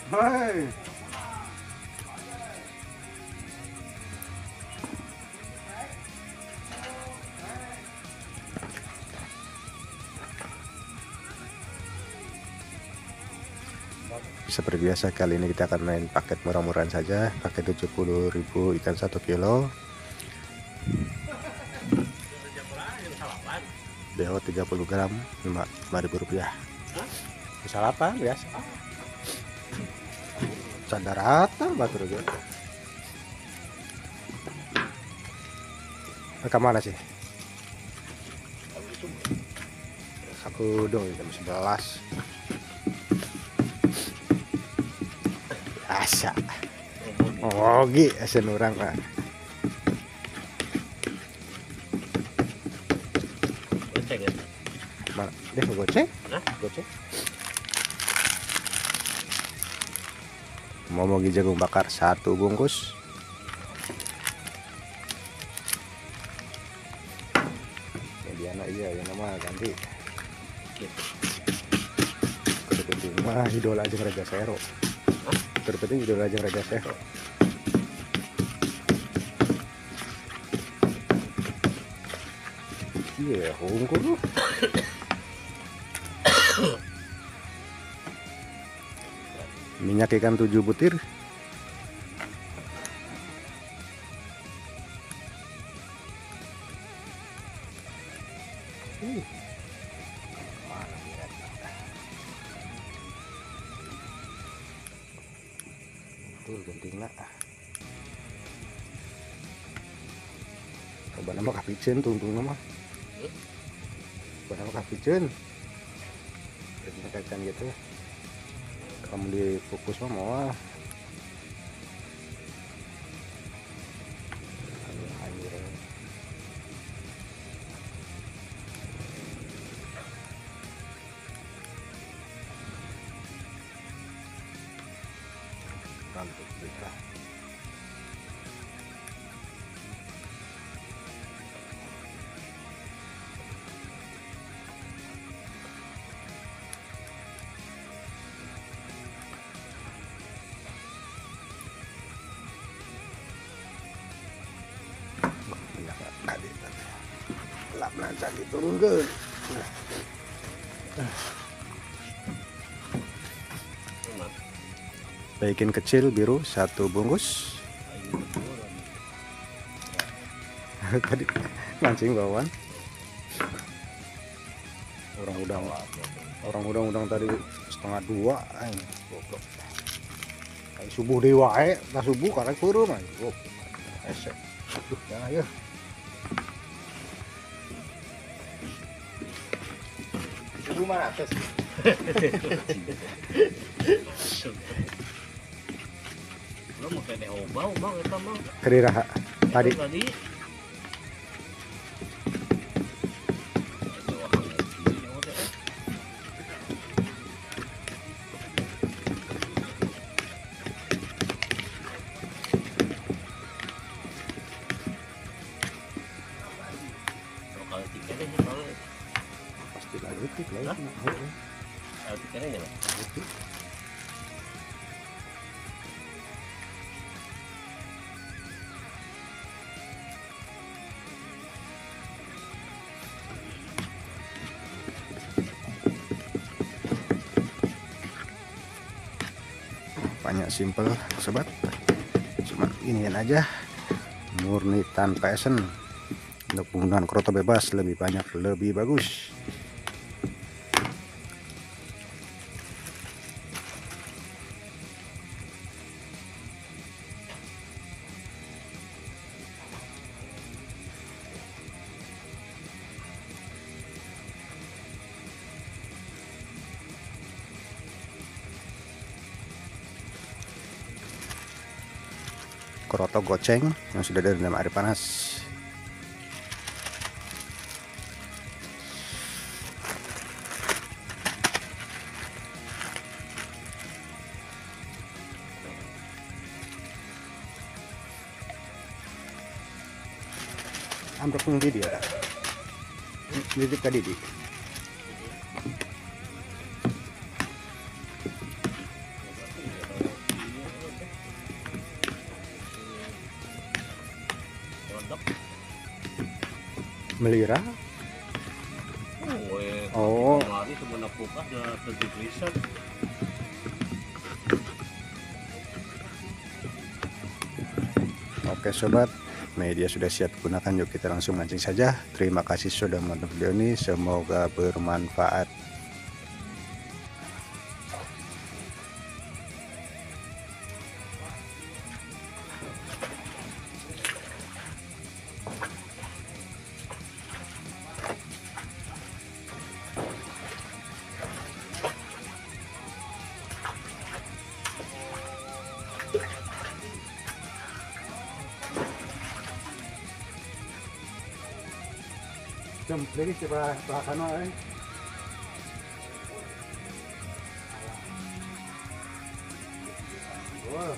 Hai. Seperti biasa, kali ini kita akan main paket murah-murahan saja, paket 70.000 ikan 1 kilo, BO 30 gram, Rp5.000. Bisa apa biasa? Sadarata batur juga. Ke mana sih? Aku dong jam 11. Asa. Oh, asen orang Pak. Goceng ya? Mana? Dia goceng? Hah? Goceng. Mau jagung bakar 1 bungkus. Mediana iya, yang nama ganti. Terpenting mah idola aja Raja Sero. Terpenting idola aja Raja Sero. Iya, hongkong. Minyak ikan 7 butir. Mana tuh genting nak. Coba nama kapicen tungtung nama. Coba nama kapicen. Kayak gitu. Kamu difokus mah mau. Lap nanti diturunkan. Baikin kecil biru 1 bungkus. Tadi mancing bawaan. Orang udang tadi 1:30. Goblok. Kayak subuh deui wae, tah subuh karek peureum aya. Esek. Aduh, ya. Subuh mana atas? Lo mau kayak bau eta mah. Keriraha tadi. Tadi. Kalau tiketnya kalau Pasti lagi lah. kalau tiketnya ya. Banyak simple sobat, cuman inian aja, murni tanpa esen. Untuk penggunaan kroto bebas lebih banyak lebih bagus. Kroto goceng yang sudah direndam air panas. Ambruk ng Didi ya. Didi ka Didi. melira. Oh, Oh. kemarin cuma napukas na terdiglisan. Oke sobat, media sudah siap digunakan, yuk kita langsung mancing saja. Terima kasih sudah menonton video ini, semoga bermanfaat. Lagi coba bahkan eh. Wow.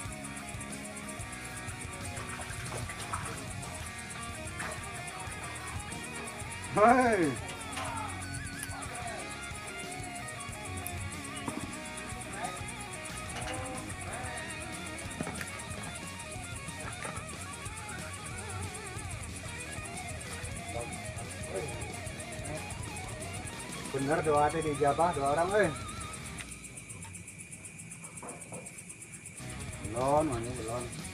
Hai. Bener doa ada di Jabah, dua orang belum, mana belum.